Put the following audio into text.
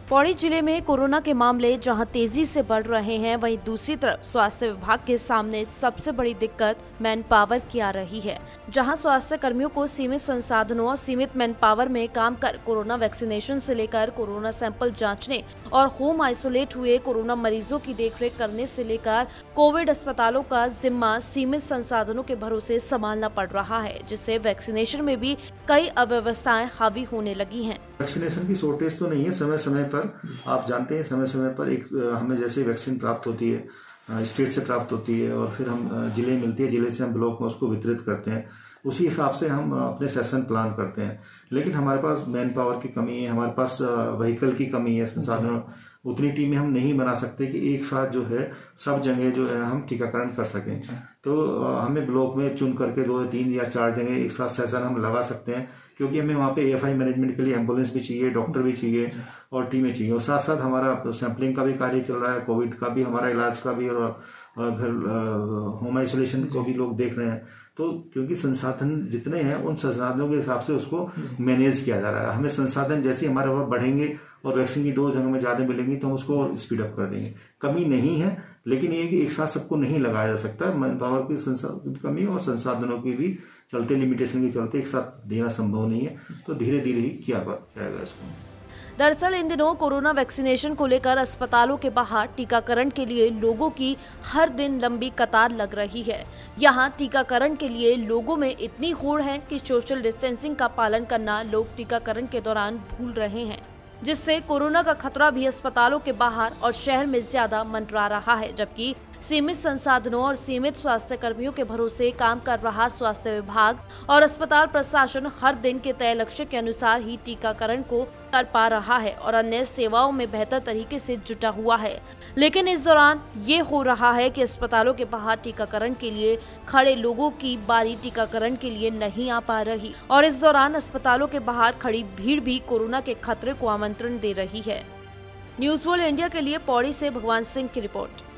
पौड़ी जिले में कोरोना के मामले जहां तेजी से बढ़ रहे हैं, वहीं दूसरी तरफ स्वास्थ्य विभाग के सामने सबसे बड़ी दिक्कत मैन पावर की आ रही है। जहां स्वास्थ्य कर्मियों को सीमित संसाधनों और सीमित मैन पावर में काम कर कोरोना वैक्सीनेशन से लेकर कोरोना सैंपल जांचने और होम आइसोलेट हुए कोरोना मरीजों की देखरेख करने से लेकर कोविड अस्पतालों का जिम्मा सीमित संसाधनों के भरोसे संभालना पड़ रहा है, जिससे वैक्सीनेशन में भी कई अव्यवस्थाएं हावी होने लगी हैं। वैक्सीनेशन की शॉर्टेज तो नहीं है। समय समय पर आप जानते हैं, समय समय पर एक हमें जैसे वैक्सीन प्राप्त होती है, स्टेट से प्राप्त होती है और फिर हम जिले मिलती है, जिले से हम ब्लॉक में उसको वितरित करते हैं। उसी हिसाब से हम अपने सेशन प्लान करते हैं। लेकिन हमारे पास मैन पावर की कमी है, हमारे पास व्हीकल की कमी है, संसाधन उतनी टीमें हम नहीं बना सकते कि एक साथ जो है सब जगह जो है हम टीकाकरण कर सकें। तो हमें ब्लॉक में चुन करके 2 या 3 या 4 जगह एक साथ सेशन हम लगा सकते हैं, क्योंकि हमें वहाँ पे AFI मैनेजमेंट के लिए एम्बुलेंस भी चाहिए, डॉक्टर भी चाहिए और टीमें चाहिए। और साथ साथ हमारा सैंपलिंग का भी कार्य चल रहा है, कोविड का भी, हमारा इलाज का भी, और फिर होम आइसोलेशन को भी लोग देख रहे हैं। तो क्योंकि संसाधन जितने हैं उन संसाधनों के हिसाब से उसको मैनेज किया जा रहा है। हमें संसाधन जैसे हमारे वहाँ बढ़ेंगे और वैक्सीन की 2 जगह में ज्यादा मिलेंगी तो हम उसको और स्पीड अप कर देंगे। कमी नहीं है, लेकिन ये कि एक साथ सबको नहीं लगाया जा सकता। मैन पावर की कमी और संसाधनों की भी चलते, लिमिटेशन के चलते एक साथ देना संभव नहीं है। तो धीरे धीरे ही किया जाएगा इसको। दरअसल इन दिनों कोरोना वैक्सीनेशन को लेकर अस्पतालों के बाहर टीकाकरण के लिए लोगों की हर दिन लंबी कतार लग रही है। यहां टीकाकरण के लिए लोगों में इतनी होड़ है कि सोशल डिस्टेंसिंग का पालन करना लोग टीकाकरण के दौरान भूल रहे हैं, जिससे कोरोना का खतरा भी अस्पतालों के बाहर और शहर में ज्यादा मंडरा रहा है। जबकि सीमित संसाधनों और सीमित स्वास्थ्य कर्मियों के भरोसे काम कर रहा स्वास्थ्य विभाग और अस्पताल प्रशासन हर दिन के तय लक्ष्य के अनुसार ही टीकाकरण को कर पा रहा है और अन्य सेवाओं में बेहतर तरीके से जुटा हुआ है। लेकिन इस दौरान ये हो रहा है कि अस्पतालों के बाहर टीकाकरण के लिए खड़े लोगों की बारी टीकाकरण के लिए नहीं आ पा रही और इस दौरान अस्पतालों के बाहर खड़ी भीड़ भी कोरोना के खतरे को आमंत्रण दे रही है। न्यूज़ वर्ल्ड इंडिया के लिए पौड़ी से भगवान सिंह की रिपोर्ट।